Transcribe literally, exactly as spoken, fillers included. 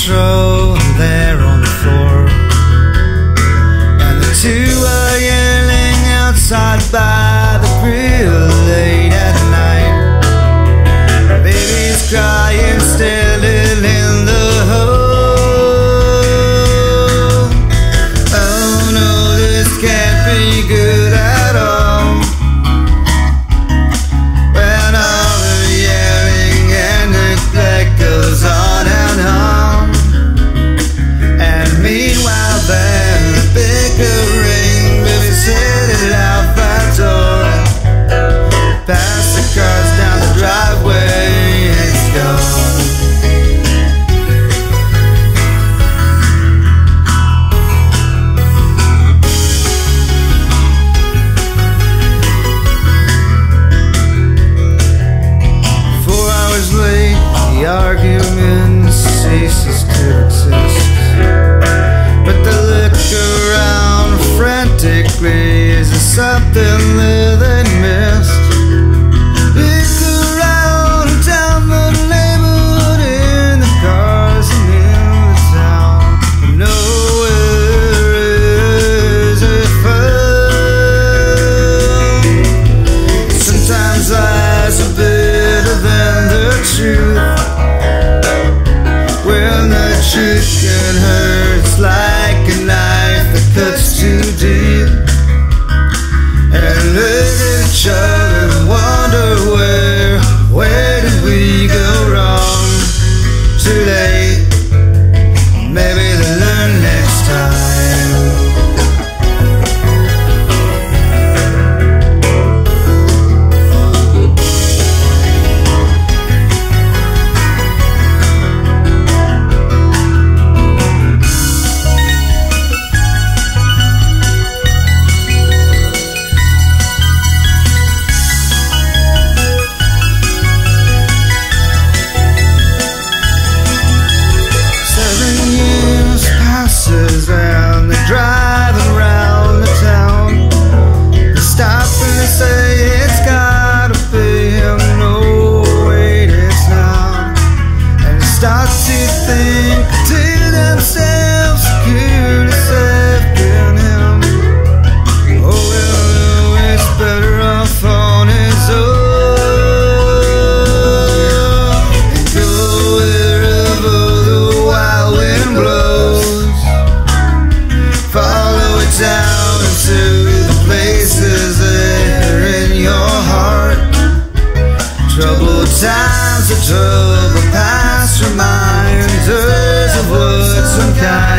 control there on the floor, and the two are yelling outside by the grill late at night. Baby's crying still in the hole. Oh no, this can't be good at all. When all the yelling and neglect goes on and on, and meanwhile then the bickering baby sitting out that door, past the cars down the driveway, it's gone. Four hours late, the argument ceases to exist, but the look around frantically is something that they missed. Look around down the neighborhood, in the cars and in the town. Nowhere is it found. Sometimes lies are better than the truth. When the truth can hurt, it's like a knife that cuts too deep. And look at each other and wonder where, where did we go wrong? Too late, maybe they'll learn next time. And they're driving around the town. They stop and they say it's gotta be him. No, wait, it's not. And they start to think to themselves, could have saved him. Oh well, no, it's better off on his own. And go wherever the wild wind blows. Follow it down into the places that are in your heart. Troubled times of trouble past, reminders of what some kind